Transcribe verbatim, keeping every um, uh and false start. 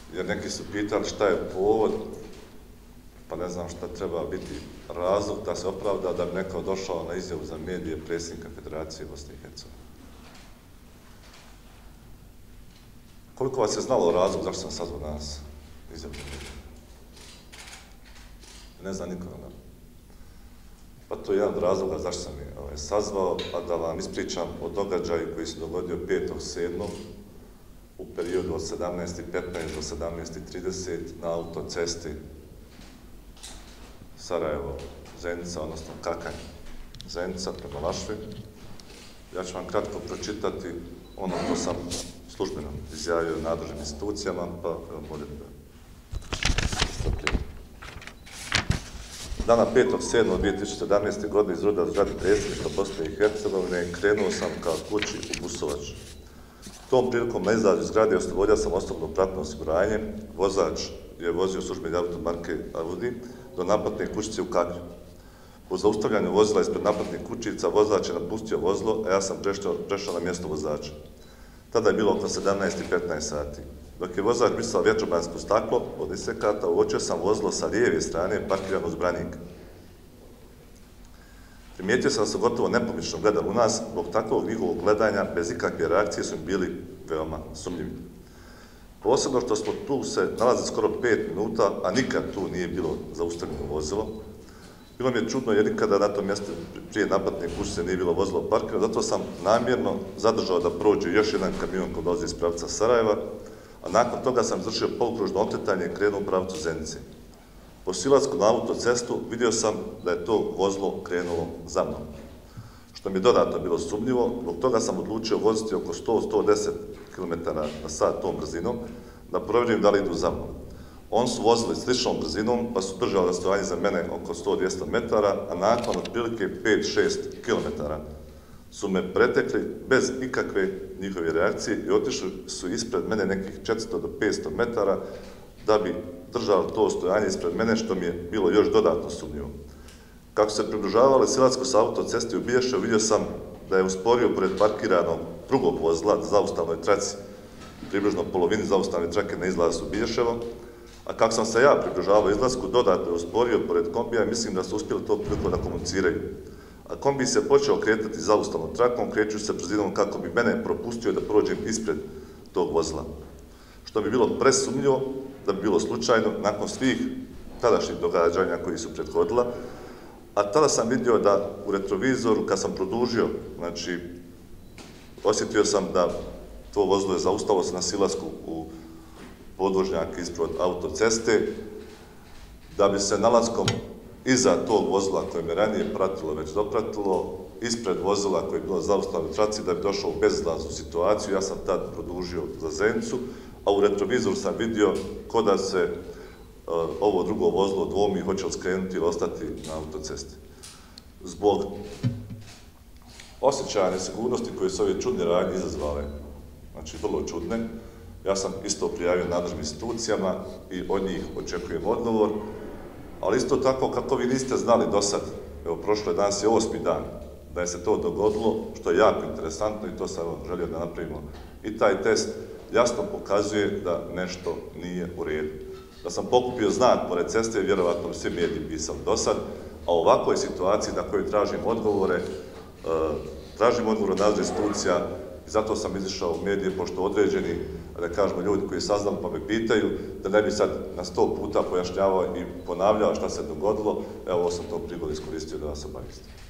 jer neki su pitali šta je povod, pa ne znam šta treba biti razlog da se opravda da bi neko došao na izjavu za medije predsjednika Federacije Bosne i Hercegovine. Koliko vas je znalo razlog zašto sam sazvao danas izjavu za medije? Ne zna niko. Ne? Pa to je jedan od razloga zašto sam je ovaj, sazvao, a da vam ispričam o događaju koji se dogodio petog sedmog u periodu od sedamnaest i petnaest do sedamnaest i trideset na autocesti Sarajevo-Zenica, odnosno Kakanj Zenica prema Lašvi. Ja ću vam kratko pročitati ono što sam službeno izjavio nadležnim institucijama, pa evo molim da Dana petog sedmog dvije tisuće sedamnaeste. godine iz roda zgrade predsjedništva Bosne i Hercegovine krenuo sam ka kući u Busovač. Tom prilikom na izlazu iz zgrade oslobodio sam osobno pratno osiguranje. Vozač je vozio službeni auto marke Audi do naplatne kućice u Kaklju. Po zaustavljanju vozila ispred naplatnih kućica vozač je napustio vozilo, a ja sam prešao, prešao na mjesto vozača. Tada je bilo oko sedamnaest i petnaest sati. Dok je vozač brisao vjetrobansko staklo od isekata, uočio sam vozilo sa lijeve strane parkirano uz branik. Primijetio sam da su gotovo nepomično gledali u nas, zbog takvog njihovog gledanja bez ikakve reakcije su im bili veoma sumnjivi. Posebno što smo tu se nalazili skoro pet minuta, a nikad tu nije bilo zaustavljeno vozilo. Bilo mi je čudno jer nikada na tom mjestu prije naplatne kućice nije bilo vozilo parkirano, zato sam namjerno zadržao da prođe još jedan kamion koji dolazi iz pravca Sarajeva, a nakon toga sam izvršio polukružno okretanje i krenuo u pravcu Zenice. Po silasku na autocestu vidio sam da je to vozilo krenulo za mnom, što mi je dodatno bilo sumnjivo. Zbog toga sam odlučio voziti oko sto do sto deset kilometara na sat tom brzinom, da provjerim da li idu za mnom. On su vozili sličnom brzinom, pa su držali rastojanje za mene oko sto do dvjesto metara, a nakon otprilike pet do šest kilometara su me pretekli bez ikakve njihove reakcije i otišli su ispred mene nekih četiristo do petsto metara da bi držali to stojanje ispred mene, što mi je bilo još dodatno sumnjivo. Kako se približavali silatsku sa autocesti u Biješevu, vidio sam da je usporio pored parkiranog drugog vozila na zaustavnoj traci, približno polovini zaustavne trake na izlazu u Biješevo, a kako sam se ja približavao izlasku, dodatno je usporio pored kombija i mislim da su uspjeli to priliku da komuniciraju. A kombi se počeo kretati zaustavnom trakom, krećući se brzinom kako bi mene propustio da prođem ispred tog vozila. Što bi bilo presumnjivo da bi bilo slučajno nakon svih tadašnjih događanja koji su prethodila, a tada sam vidio da u retrovizoru, kad sam produžio, znači, osjetio sam da to vozilo je zaustavilo se na silasku u podvožnjak ispred autoceste, da bi se nalaskom iza tog vozila koje me ranije pratilo, već dopratilo, ispred vozila koje je bilo zaustavljeno u traci, da bi došao u bezizlaznu situaciju. Ja sam tad produžio za Zenicu, a u retrovizoru sam vidio ko da se uh, ovo drugo vozilo dvomi hoće li skrenuti ili ostati na autocesti. Zbog osjećaja nesigurnosti koje su ove čudne radnje izazvale, znači vrlo čudne, ja sam isto prijavio nadležnim institucijama i od njih očekujem odgovor, ali isto tako kako vi niste znali do sad, evo prošlo je danas je osmi dan, da je se to dogodilo, što je jako interesantno i to sam želio da napravimo. I taj test jasno pokazuje da nešto nije u redu. Da sam pokupio znak pored ceste, vjerovatno bi svi mediji pisali do sad, a u ovakvoj situaciji na kojoj tražim odgovore, tražim odgovor od nadležnih institucija i zato sam izišao u medije, pošto određeni, da kažemo, ljudi koji saznali pa me pitaju, da ne bi sad na sto puta pojašnjavao i ponavljao šta se dogodilo, evo ovo sam to prigodu iskoristio da vas obavistim.